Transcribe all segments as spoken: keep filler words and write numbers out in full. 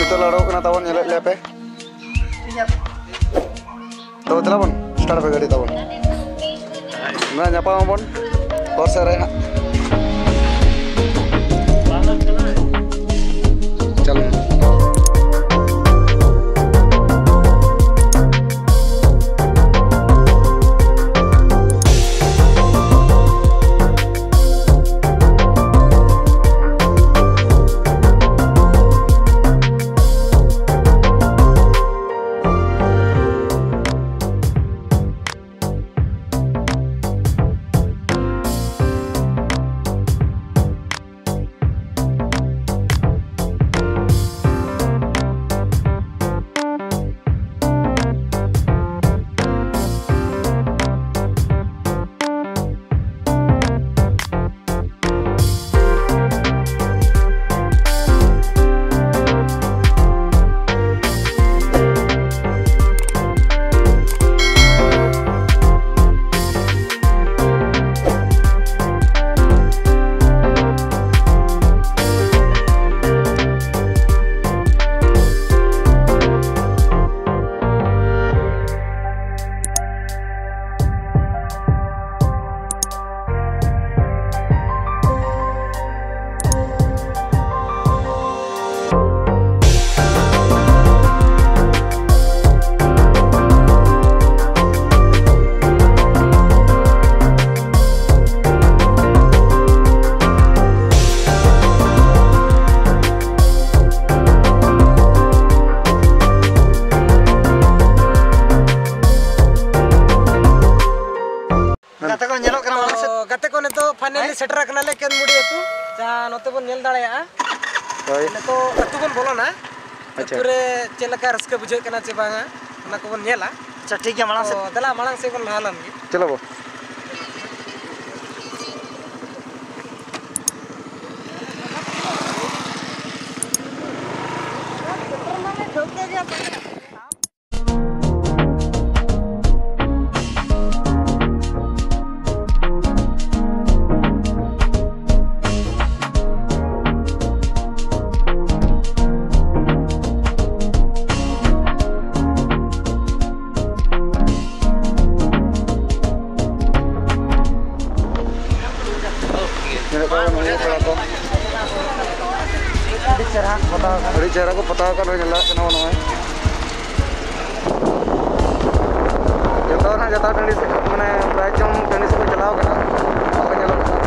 Itu laro kena tawon nyelek lepe. Tahu telah pun start begari tawon. Nah nyapa pun korsere. Jalan. गते को तो finally shutter करना ले केन मुड़ी तू जहां नते बन नेल दाड़े आ होय ने तो अतु बन बोलोना अच्छा पूरे चेलका रस्के बुझे कना चे बांगा ना को बन नेला अच्छा ठीक है मांग से दला मांग से बन हालन चलो वो Beri cara aku peta kan nyala kena mana ya? Jatuh na jatuh tenis mana beracung tenis aku jalan kena apa nyala kena.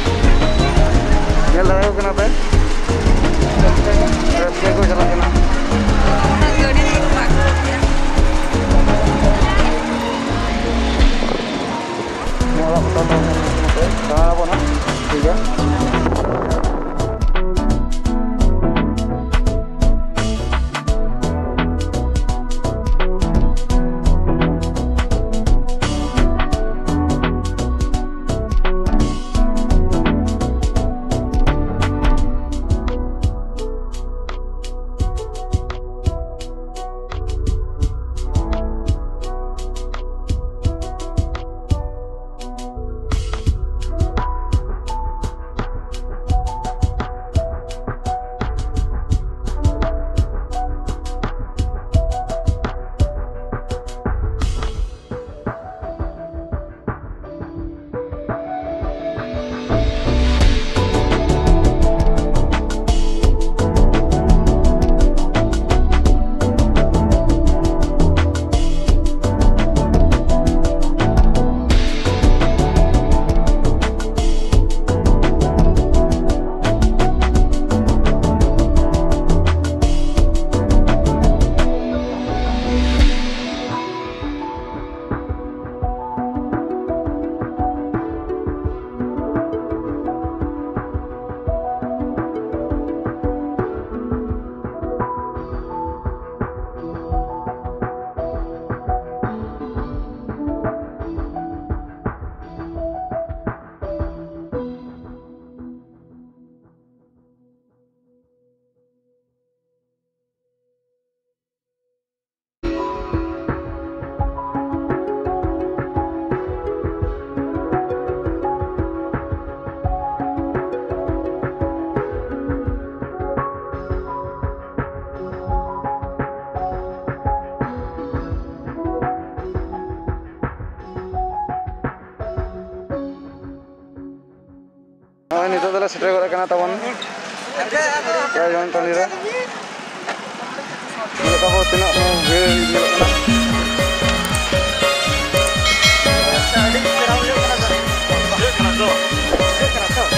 Kenapa? Terus gue jalan kena. सेटर गरा कना तबन प्राय जन टनी रे लेका हो तिना भीड़ मिलत ना अच्छा अड़ी राउंड ले कना दो कना दो कना तो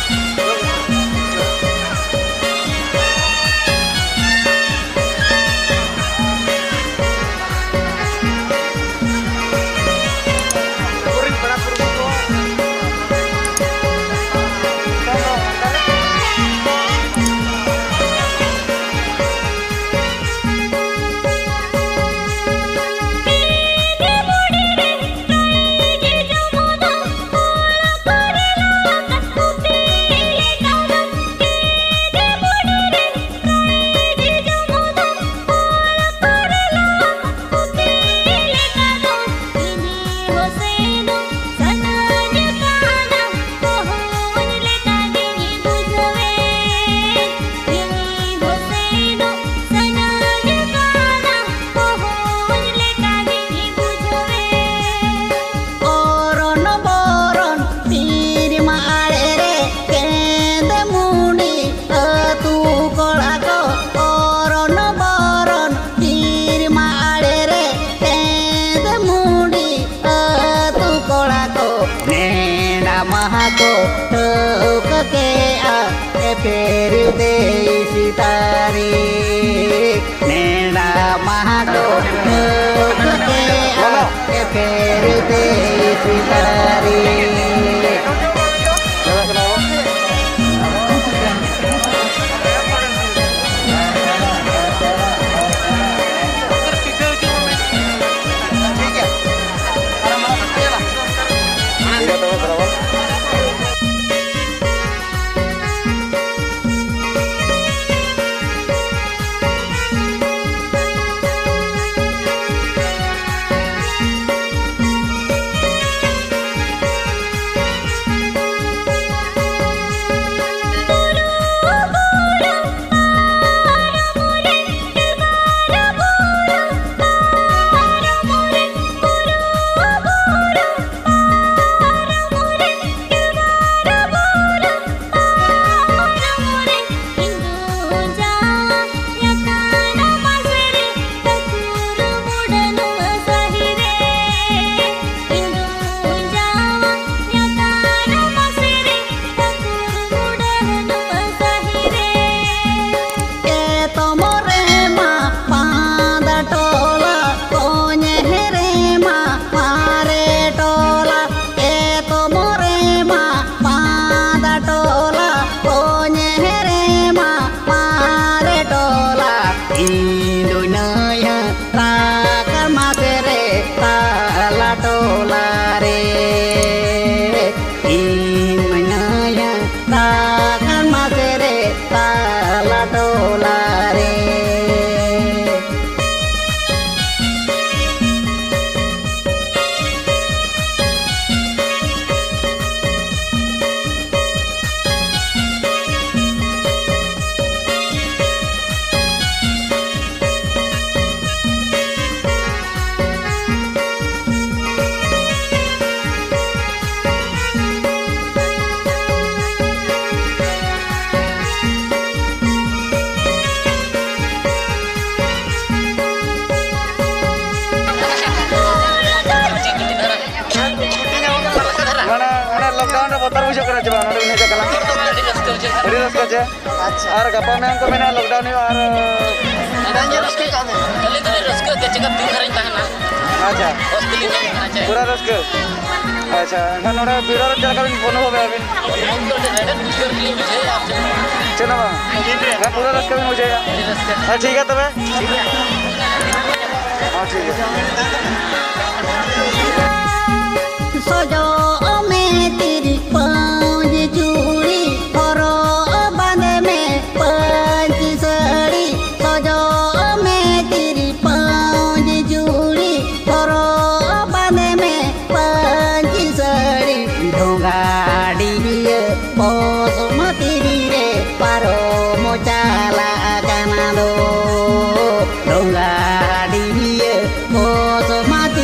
को ठोक के आ फेर दे सितारे नैना महा को ठोक के आ फेर दे सितारे अच्छा और गपा में हमको मैंने लॉकडाउन और डांजर रस्के का है कल तो रस्के के जगह तीन हरिन ताना अच्छा हॉस्टल में रहना चाहिए पूरा रस्के अच्छा ना नोड़ा बिरो चल का बिन फोन हो गया बिन हम तो रेड बुकर के लिए मुझे आप चलो ना पूरा रस्के में मुझे हां ठीक है तबे हां ठीक है सजो में तेरी पांच चूड़ी और बांधे में पांच साड़ी सजो में तेरी पांच चूड़ी और बांधे में पांच साड़ी ढोंगाड़ी बासमती रे पारो मोचाला गाना दो ढोंगाड़ी बासमती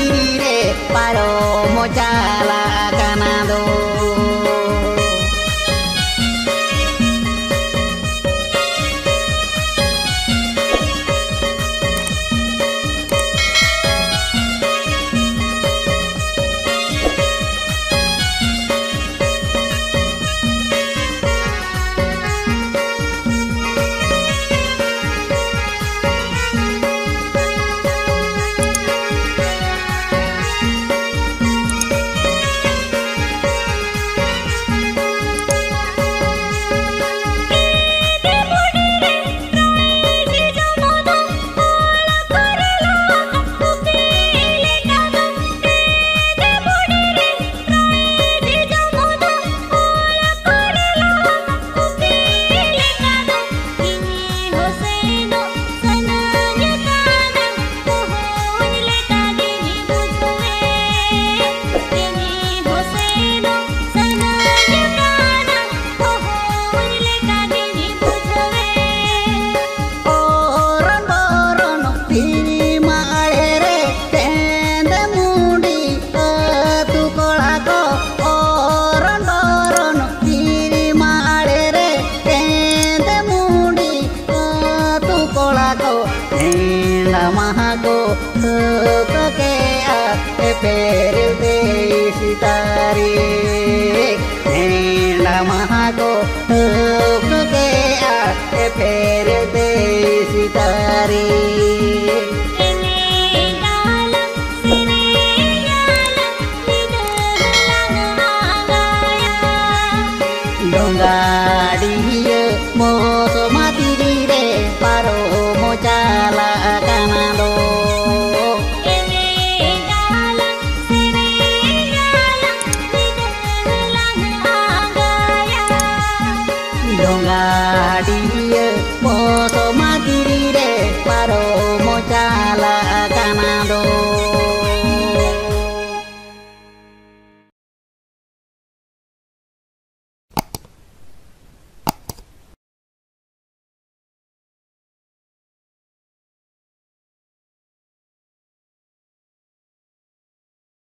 फेर दे सितारी नेला महा को हुक गया फेर दे सितारी